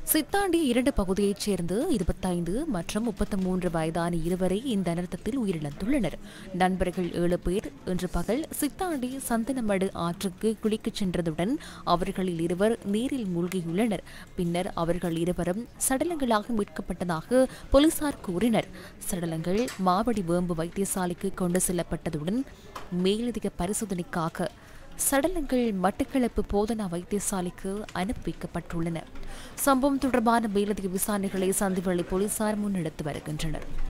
சித்தாண்டி 2 பகுதியைச் சேர்ந்து 25 மற்றும் 33 வயதான இருவரை இந்த அனர்த்தத்தில் உயிரிழந்துள்ளனர். நண்பர்கள் 7 பேர் இன்று பகல் சித்தாண்டி சந்தனமடு ஆற்றுக்கு குளிக்கச் சென்றதுடன் அவர்களில் இருவர் நீரில் மூழ்கியுள்ளனர். பின்னர் அவர்கள் இருவரும் சடலங்களாக மீட்கப்பட்டதாக போலீசார் கூறினர். சடலங்கள் மாவடி வேம்பு வைத்தியசாலைக்கு கொண்டு செல்லப்பட்டதுடன் மேலதிக பரிசோதனைக்காக சடலங்கள் மட்டக்களப்பு போதனா வைத்தியசாலைக்கு அனுப்பி வைக்கப்பட்டுள்ளன. சம்பவம் தொடர்பான மேலதிக விசாரணைகளை சந்திவெளி போலீசார் முன்னெடுத்து வருகின்றனர்.